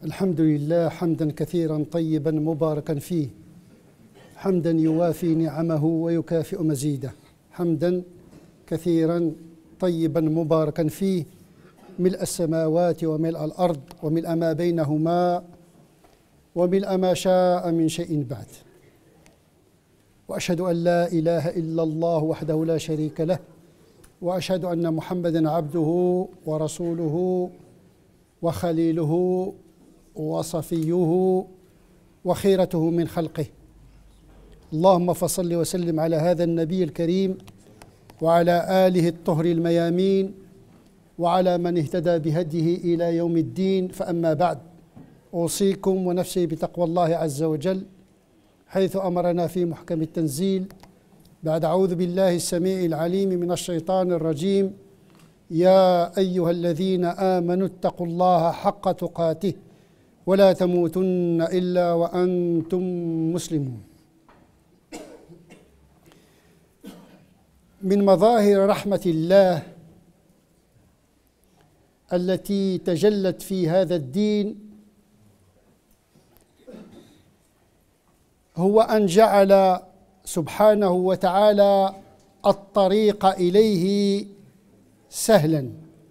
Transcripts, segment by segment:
الحمد لله حمدا كثيرا طيبا مباركا فيه، حمدا يوافي نعمه ويكافئ مزيده، حمدا كثيرا طيبا مباركا فيه، ملء السماوات وملء الأرض وملء ما بينهما وملء ما شاء من شيء بعد. وأشهد أن لا إله إلا الله وحده لا شريك له، وأشهد أن محمدا عبده ورسوله وخليله وصفيه وخيرته من خلقه. اللهم فصل وسلم على هذا النبي الكريم وعلى آله الطهر الميامين وعلى من اهتدى بهديه إلى يوم الدين. فأما بعد، أوصيكم ونفسي بتقوى الله عز وجل، حيث أمرنا في محكم التنزيل بعد أعوذ بالله السميع العليم من الشيطان الرجيم: يا أيها الذين آمنوا اتقوا الله حق تقاته ولا تموتن إلا وأنتم مسلمون. من مظاهر رحمة الله التي تجلت في هذا الدين هو أن جعل سبحانه وتعالى الطريق إليه سهلا.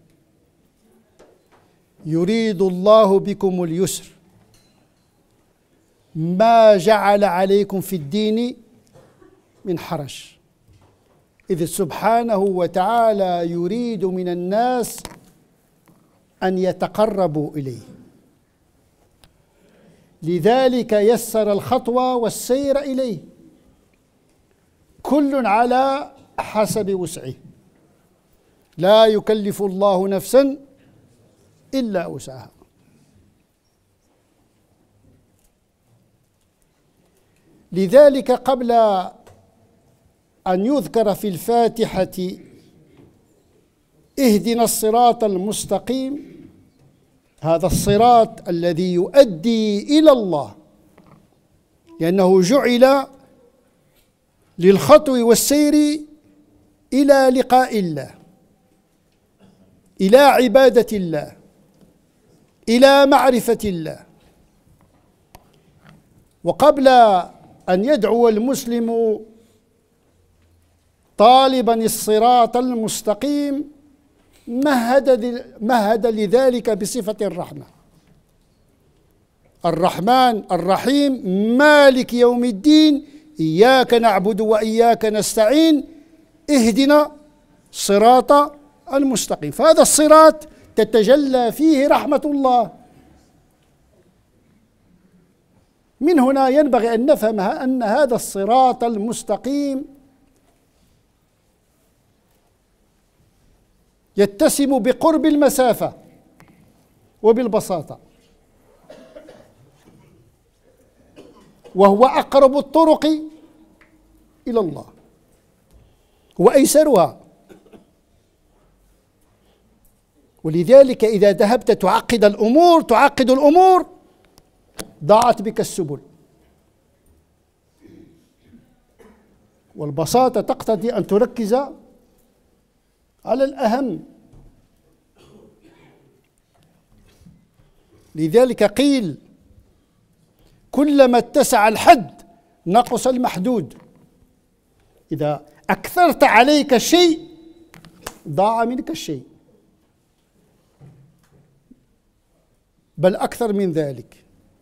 يريد الله بكم اليسر، ما جعل عليكم في الدين من حرج، إذ سبحانه وتعالى يريد من الناس أن يتقربوا إليه، لذلك يسر الخطوة والسير إليه، كل على حسب وسعه، لا يكلف الله نفسا إلا وسعها. لذلك قبل أن يذكر في الفاتحة اهدنا الصراط المستقيم، هذا الصراط الذي يؤدي إلى الله، لأنه جعل للخطو والسير إلى لقاء الله، إلى عبادة الله، إلى معرفة الله. وقبل أن يدعو المسلم طالبا الصراط المستقيم مهد لذلك بصفة الرحمة: الرحمن الرحيم مالك يوم الدين، إياك نعبد وإياك نستعين، اهدنا الصراط المستقيم. فهذا الصراط تتجلى فيه رحمة الله. من هنا ينبغي أن نفهم أن هذا الصراط المستقيم يتسم بقرب المسافة وبالبساطة، وهو أقرب الطرق إلى الله وأيسرها. ولذلك إذا ذهبت تعقد الأمور ضاعت بك السبل، والبساطة تقتضي أن تركز على الأهم. لذلك قيل: كلما اتسع الحد نقص المحدود. إذا أكثرت عليك الشيء ضاع منك الشيء، بل أكثر من ذلك.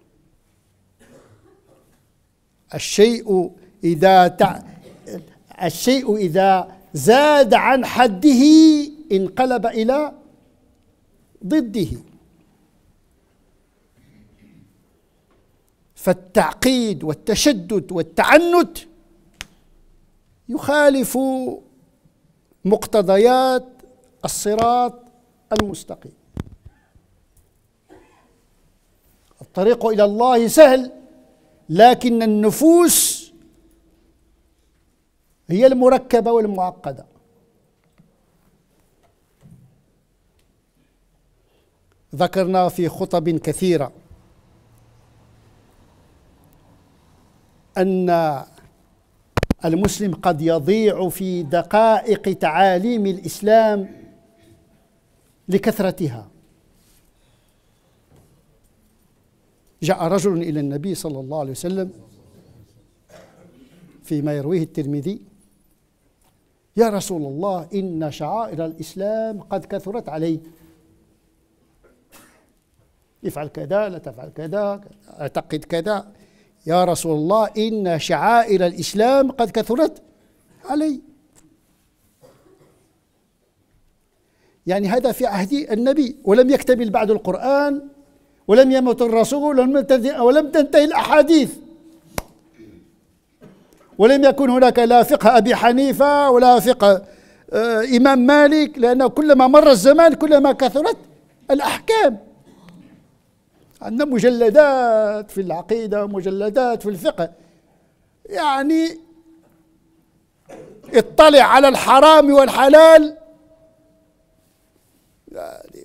الشيء إذا زاد عن حده انقلب إلى ضده. فالتعقيد والتشدد والتعنت يخالف مقتضيات الصراط المستقيم. الطريق إلى الله سهل، لكن النفوس هي المركبة والمعقدة. ذكرنا في خطب كثيرة أن المسلم قد يضيع في دقائق تعاليم الإسلام لكثرتها، جاء رجل إلى النبي صلى الله عليه وسلم فيما يرويه الترمذي: يا رسول الله، إن شعائر الإسلام قد كثرت علي، افعل كذا، لا تفعل كذا، اعتقد كذا. يا رسول الله، إن شعائر الإسلام قد كثرت علي. يعني هذا في عهد النبي، ولم يكتمل بعد القرآن، ولم يمت الرسول، ولم تنتهي الأحاديث، ولم يكن هناك لا فقه أبي حنيفة ولا فقه إمام مالك، لأنه كلما مر الزمان كلما كثرت الأحكام. عندنا مجلدات في العقيدة ومجلدات في الفقه، يعني اطلع على الحرام والحلال، يعني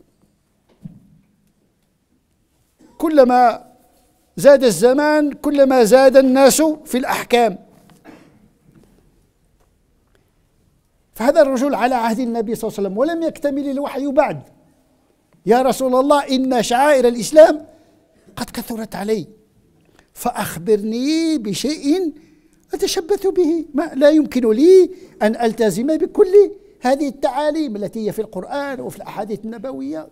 كلما زاد الزمان كلما زاد الناس في الأحكام. فهذا الرجل على عهد النبي صلى الله عليه وسلم ولم يكتمل الوحي بعد: يا رسول الله، إن شعائر الإسلام قد كثرت علي، فأخبرني بشيء أتشبث به، ما لا يمكن لي أن ألتزم بكل هذه التعاليم التي هي في القرآن وفي الأحاديث النبوية.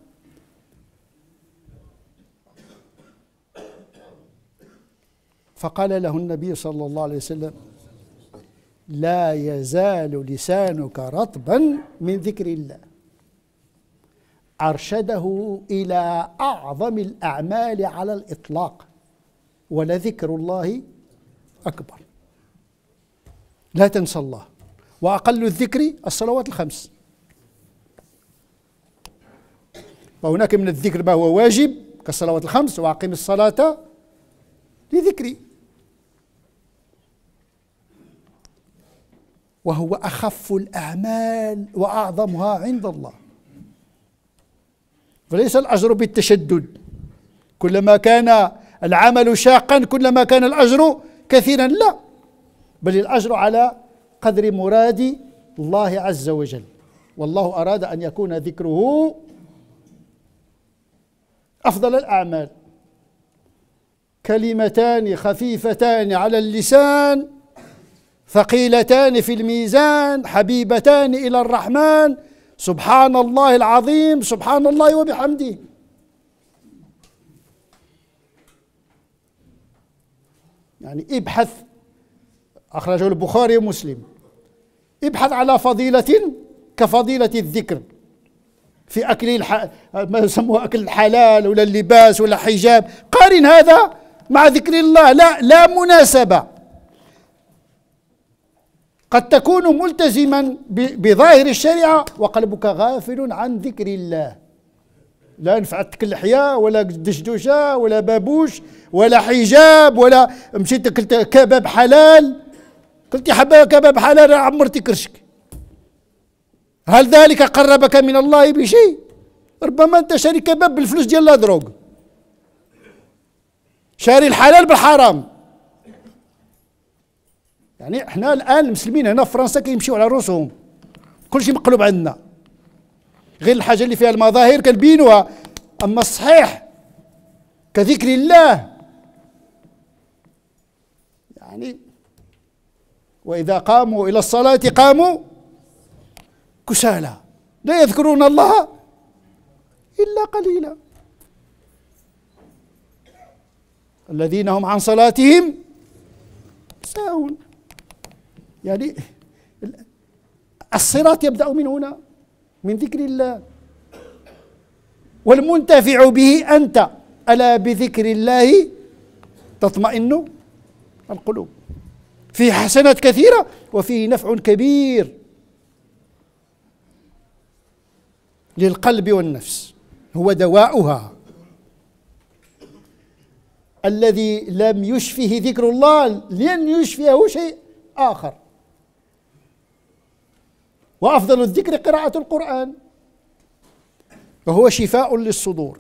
فقال له النبي صلى الله عليه وسلم: لا يزال لسانك رطبا من ذكر الله. أرشده إلى أعظم الأعمال على الإطلاق: ولذكر الله أكبر. لا تنسى الله، وأقل الذكر الصلوات الخمس. وهناك من الذكر ما هو واجب كالصلوات الخمس: وأقم الصلاة لذكري. وهو أخف الأعمال وأعظمها عند الله. فليس الأجر بالتشدد، كلما كان العمل شاقا كلما كان الأجر كثيرا، لا، بل الأجر على قدر مراد الله عز وجل. والله أراد أن يكون ذكره أفضل الأعمال. كلمتان خفيفتان على اللسان، ثقيلتان في الميزان، حبيبتان إلى الرحمن، سبحان الله العظيم، سبحان الله وبحمده. يعني ابحث، أخرجه البخاري ومسلم، ابحث على فضيلة كفضيلة الذكر في أكل ما يسموه أكل الحلال ولا اللباس ولا حجاب. قارن هذا مع ذكر الله، لا مناسبة. قد تكون ملتزما بظاهر الشريعة وقلبك غافل عن ذكر الله. لا نفعتك اللحية ولا دشدوشة ولا بابوش ولا حجاب، ولا مشيت كلت كباب حلال، قلت يا حبايب كباب حلال عمرتي كرشك. هل ذلك قربك من الله بشيء؟ ربما أنت شاري كباب بالفلوس ديال لا دروغ، شاري الحلال بالحرام. يعني احنا الآن المسلمين هنا في فرنسا كيمشيو على رؤوسهم، كل شيء مقلوب عندنا، غير الحاجة اللي فيها المظاهر كنبينوها، أما الصحيح كذكر الله. يعني وإذا قاموا إلى الصلاة قاموا كسالى لا يذكرون الله إلا قليلا، الذين هم عن صلاتهم ساهون. يعني الصراط يبدأ من هنا، من ذكر الله. والمنتفع به أنت، ألا بذكر الله تطمئن القلوب. فيه حسنات كثيرة وفيه نفع كبير للقلب والنفس، هو دواؤها. الذي لم يشفه ذكر الله لن يشفيه شيء آخر. وأفضل الذكر قراءة القرآن، وهو شفاء للصدور.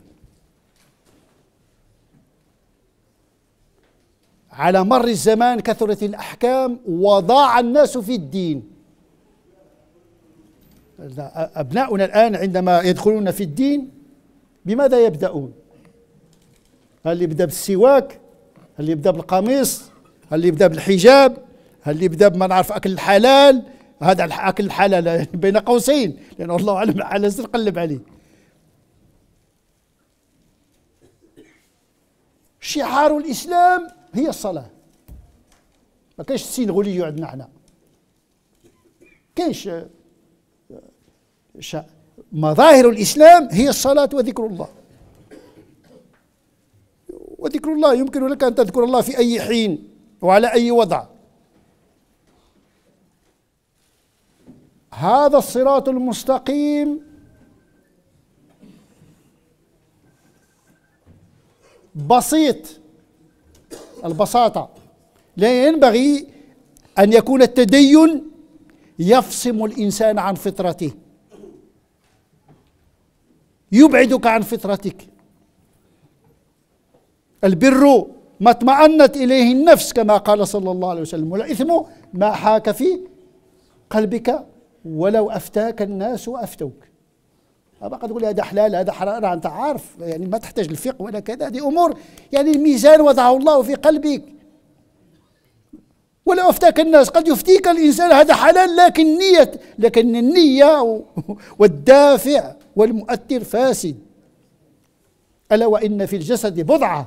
على مر الزمان كثرت الأحكام وضاع الناس في الدين. أبناؤنا الآن عندما يدخلون في الدين بماذا يبدأون؟ اللي يبدا بالسواك، اللي يبدا بالقميص، اللي يبدا بالحجاب، اللي يبدا بما نعرف اكل الحلال. هذا اكل الحلال يعني بين قوسين، لان والله اعلم الحلال نقلب عليه. شعار الاسلام هي الصلاه. ما كاينش السينغولي عندنا حنا، كاينش مظاهر الاسلام هي الصلاه وذكر الله. وذكر الله يمكن لك ان تذكر الله في اي حين وعلى اي وضع. هذا الصراط المستقيم بسيط البساطة. لا ينبغي أن يكون التدين يفصم الإنسان عن فطرته، يبعدك عن فطرتك. البر ما اطمأنت إليه النفس كما قال صلى الله عليه وسلم، والإثم ما حاك في قلبك ولو أفتاك الناس وأفتوك. أبقى تقول هذا حلال هذا حرام، أنت عارف يعني ما تحتاج الفقه ولا كذا، هذه أمور يعني الميزان وضعه الله في قلبك. ولو أفتاك الناس، قد يفتيك الإنسان هذا حلال لكن النية والدافع والمؤثر فاسد. ألا وإن في الجسد بضعة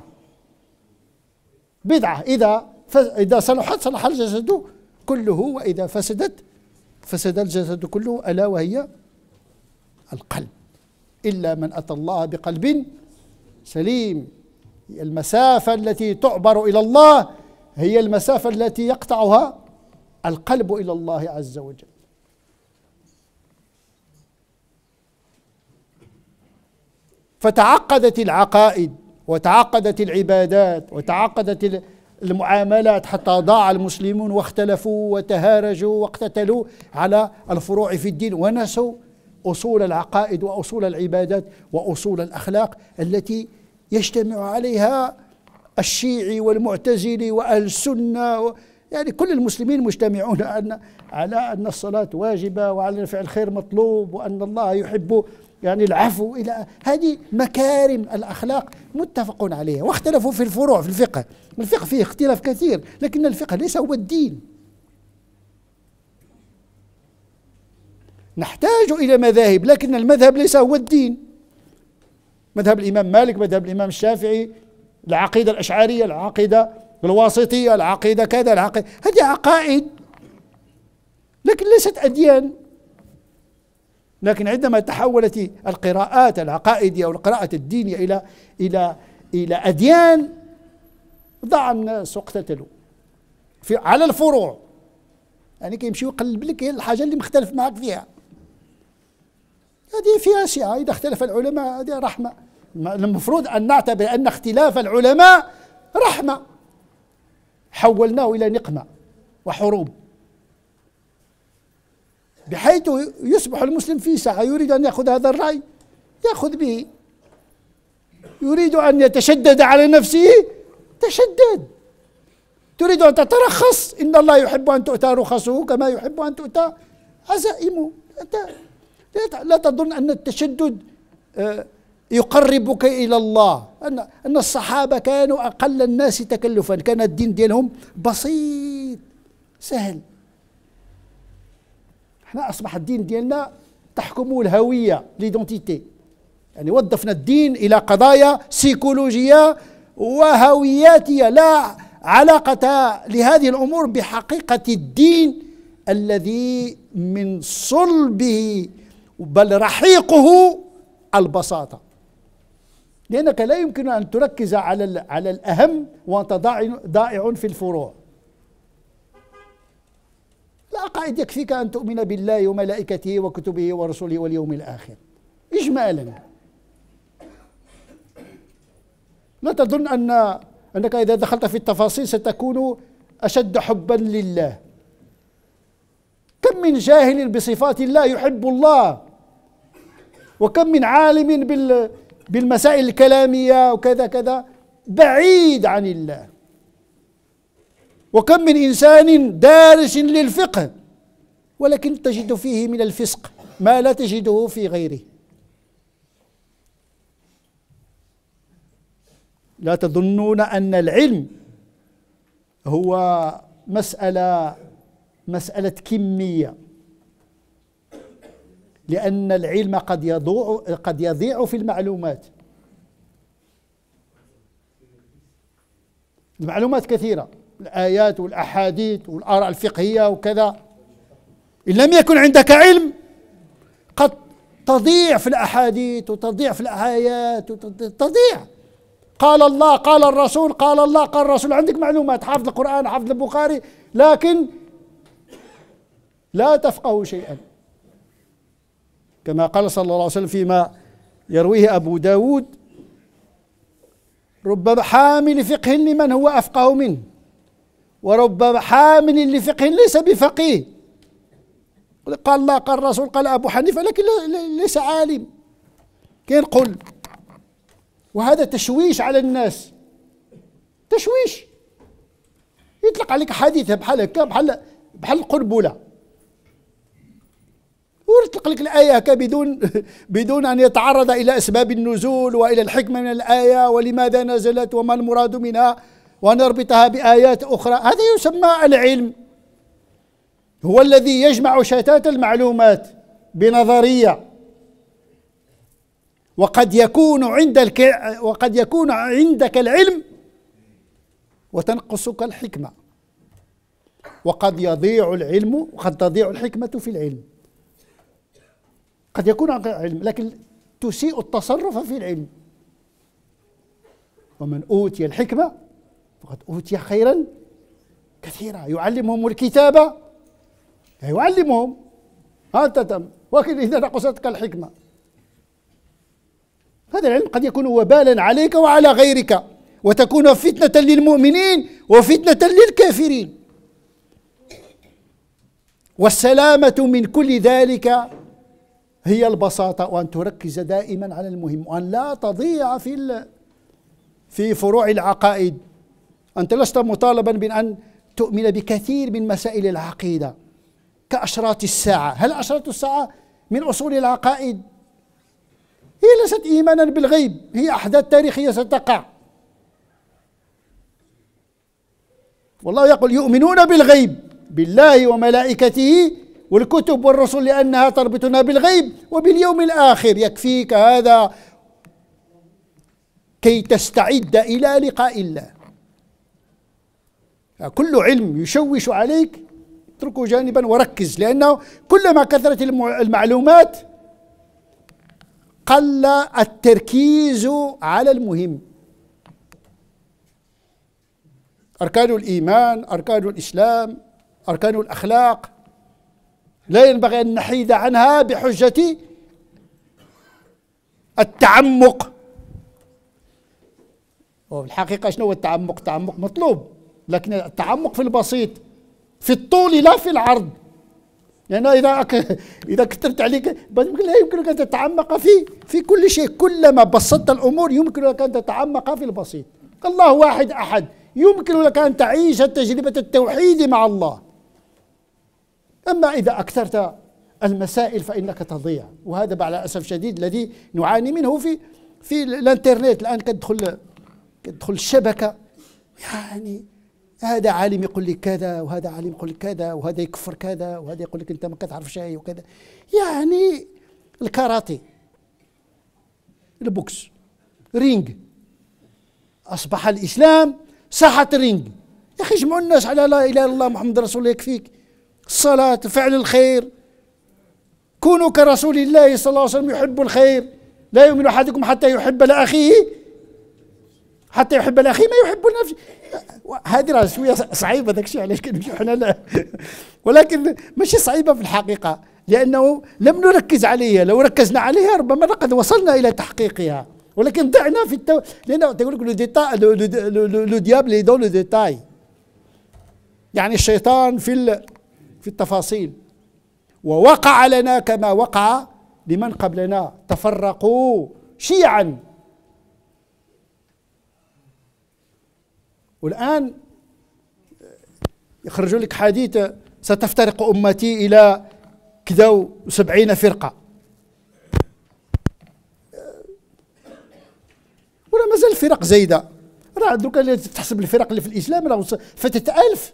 إذا صلحت صلح الجسد كله، وإذا فسدت فسد الجسد كله، ألا وهي القلب. إلا من أتى الله بقلب سليم. المسافة التي تعبر إلى الله هي المسافة التي يقطعها القلب إلى الله عز وجل. فتعقدت العقائد وتعقدت العبادات وتعقدت المعاملات حتى ضاع المسلمون واختلفوا وتهارجوا واقتتلوا على الفروع في الدين، ونسوا أصول العقائد وأصول العبادات وأصول الأخلاق التي يجتمع عليها الشيعي والمعتزلي وأهل السنة. يعني كل المسلمين مجتمعون على أن الصلاة واجبة، وعلى أن فعل الخير مطلوب، وأن الله يحب يعني العفو. إلى هذه مكارم الأخلاق متفق عليها. واختلفوا في الفروع في الفقه. الفقه فيه اختلاف كثير، لكن الفقه ليس هو الدين. نحتاج إلى مذاهب، لكن المذهب ليس هو الدين. مذهب الإمام مالك، مذهب الإمام الشافعي، العقيدة الأشعرية، العقيدة الواسطية، العقيدة كذا، العقيدة، هذه عقائد لكن ليست أديان. لكن عندما تحولت القراءات العقائدية أو القراءة الدينية إلى أديان، ضاع الناس واقتتلوا على الفروع. يعني كيمشي يقلب لك الحاجة اللي مختلف معك فيها، هذه فيها سعة. إذا اختلف العلماء هذه رحمة. المفروض أن نعتبر أن اختلاف العلماء رحمة، حولناه إلى نقمة وحروب، بحيث يصبح المسلم في ساعة يريد أن يأخذ هذا الرأي يأخذ به، يريد أن يتشدد على نفسه تشدد، تريد أن تترخص، إن الله يحب أن تؤتى رخصه كما يحب أن تؤتى عزائمه. لا تظن أن التشدد يقربك إلى الله. أن الصحابة كانوا أقل الناس تكلفا، كان الدين ديالهم بسيط سهل. احنا أصبح الدين ديالنا تحكمه الهوية، ليدونتيتي، يعني وظفنا الدين إلى قضايا سيكولوجية وهوياتية لا علاقة لهذه الأمور بحقيقة الدين الذي من صلبه بل رحيقه البساطة. لأنك لا يمكن أن تركز على الأهم وأنت ضائع في الفروع. العقائد يكفيك أن تؤمن بالله وملائكته وكتبه ورسله واليوم الآخر إجمالا. لا تظن أنك إذا دخلت في التفاصيل ستكون أشد حبا لله. كم من جاهل بصفات الله يحب الله، وكم من عالم بالمسائل الكلامية وكذا كذا بعيد عن الله، وكم من إنسان دارس للفقه ولكن تجد فيه من الفسق ما لا تجده في غيره. لا تظنون أن العلم هو مسألة كمية، لأن العلم قد يضيع في المعلومات. المعلومات كثيرة، الآيات والأحاديث والآراء الفقهية وكذا، إن لم يكن عندك علم قد تضيع في الأحاديث وتضيع في الآيات تضيع. قال الله قال الرسول، قال الله قال الرسول، عندك معلومات، حافظ القرآن حافظ البخاري، لكن لا تفقه شيئا، كما قال صلى الله عليه وسلم فيما يرويه أبو داود: رب حامل فقه لمن هو أفقه منه، ورب حامل لفقه ليس بفقيه. قال الله قال الرسول قال أبو حنيفة، لكن ليس عالم، كين قل. وهذا تشويش على الناس، تشويش، يطلق عليك حديثة بحال هكا، بحال القنبلة، ويطلق لك الآية هكا بدون أن يتعرض إلى أسباب النزول وإلى الحكمة من الآية ولماذا نزلت وما المراد منها، ونربطها بآيات أخرى. هذا يسمى العلم، هو الذي يجمع شتات المعلومات بنظرية. وقد يكون عندك العلم وتنقصك الحكمة، وقد يضيع العلم وقد تضيع الحكمة في العلم. قد يكون عندك علم لكن تسيء التصرف في العلم. ومن أوتي الحكمة فقد أوتي خيرا كثيرا، يعلمهم الكتابة، يعلمهم أنت ولكن إذا نقصتك الحكمة، هذا العلم قد يكون وبالا عليك وعلى غيرك، وتكون فتنة للمؤمنين وفتنة للكافرين. والسلامة من كل ذلك هي البساطة، وأن تركز دائما على المهم، وأن لا تضيع في فروع العقائد. أنت لست مطالبا بأن تؤمن بكثير من مسائل العقيدة كأشراط الساعة. هل أشراط الساعة من أصول العقائد؟ هي ليست إيمانا بالغيب، هي أحداث تاريخية ستقع. والله يقول يؤمنون بالغيب، بالله وملائكته والكتب والرسل، لأنها تربطنا بالغيب وباليوم الآخر. يكفيك هذا كي تستعد إلى لقاء الله. كل علم يشوش عليك اتركه جانبا وركز، لأنه كلما كثرت المعلومات قل التركيز على المهم. أركان الإيمان، أركان الإسلام، أركان الأخلاق لا ينبغي أن نحيد عنها بحجة التعمق. والحقيقة شنو هو التعمق؟ التعمق مطلوب، لكن التعمق في البسيط، في الطول لا في العرض. لأنه إذا كثرت عليك لا يمكنك أن تتعمق في كل شيء. كلما بسطت الأمور يمكن لك أن تتعمق في البسيط. الله واحد أحد، يمكن لك أن تعيش تجربة التوحيد مع الله. أما إذا أكثرت المسائل فإنك تضيع، وهذا مع الأسف الشديد الذي نعاني منه في الانترنت الآن. كتدخل الشبكة، يعني هذا عالم يقول لك كذا، وهذا عالم يقول لك كذا، وهذا يكفر كذا، وهذا يقول لك أنت ما كتعرف شيء وكذا. يعني الكاراتيه، البوكس، رينج، أصبح الإسلام ساحة رينج. يا أخي اجمعوا الناس على لا إله إلا الله محمد رسول الله يكفيك. الصلاة، فعل الخير، كونوا كرسول الله صلى الله عليه وسلم يحب الخير. لا يؤمن أحدكم حتى يحب لأخيه ما يحب لنفسه. هذه راه شويه صعيبه داك الشيء علاش كنمشيو حنا لا ولكن ماشي صعيبه في الحقيقه، لانه لم نركز عليها. لو ركزنا عليها ربما لقد وصلنا الى تحقيقها، ولكن ضعنا في لانه تقول لك لو ديابل دون لو ديتاي، يعني الشيطان في التفاصيل. ووقع لنا كما وقع لمن قبلنا، تفرقوا شيعا. والآن يخرجوا لك حديث ستفترق أمتي إلى كذا و70 فرقة، ولا مازال فرق زايدة. راه دوكا اللي تحسب الفرق اللي في الاسلام راه فاتت 1000.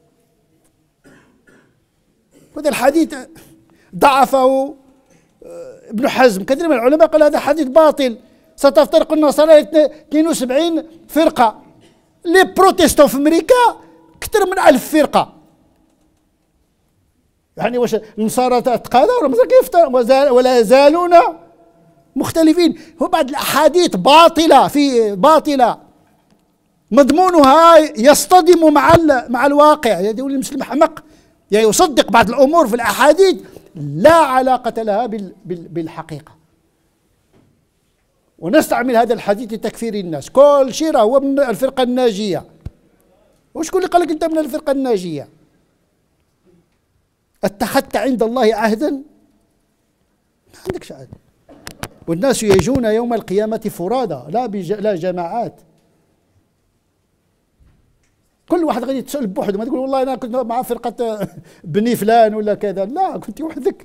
هذا الحديث ضعفه ابن حزم. كثير من العلماء قال هذا حديث باطل. ستفترق النصارى 72 فرقة. لي بروتستون في أمريكا أكثر من 1000 فرقة. يعني واش النصارى تقادوا ولا يزالون مختلفين. هو بعض الأحاديث باطلة مضمونها يصطدم مع الواقع. يقول المسلم حمق، يعني يصدق بعض الأمور في الأحاديث لا علاقة لها بالحقيقة، ونستعمل هذا الحديث لتكفير الناس. كل شيء هو من الفرقة الناجية. وشكون اللي قال لك أنت من الفرقة الناجية؟ اتخذت عند الله عهدا؟ ما عندكش عهد. والناس يجون يوم القيامة فرادى لا جماعات. كل واحد غادي تسأل بوحده، ما تقول والله أنا كنت مع فرقة بني فلان ولا كذا، لا، كنت وحدك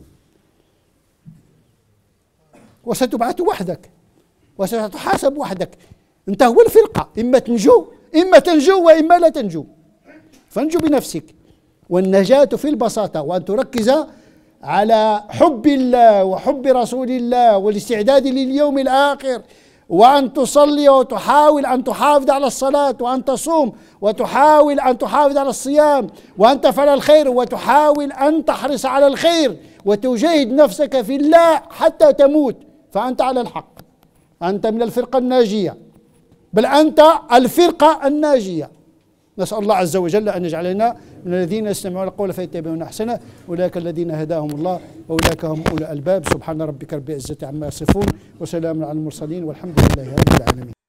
وستبعث وحدك وستحاسب وحدك. أنت هو الفرقة، إما تنجو وإما لا تنجو. فانجو بنفسك. والنجاة في البساطة، وأن تركز على حب الله وحب رسول الله والاستعداد لليوم الآخر، وأن تصلي وتحاول أن تحافظ على الصلاة، وأن تصوم وتحاول أن تحافظ على الصيام، وأن تفعل الخير وتحاول أن تحرص على الخير، وتجاهد نفسك في الله حتى تموت، فأنت على الحق. أنت من الفرقة الناجية، بل أنت الفرقة الناجية. نسأل الله عز وجل أن يجعلنا من الذين يستمعون القول فيتبعون أحسنه. أولئك الذين هداهم الله وأولئك هم أولو الألباب. سبحان ربك رب العزة عما يصفون، وسلام على المرسلين، والحمد لله رب العالمين.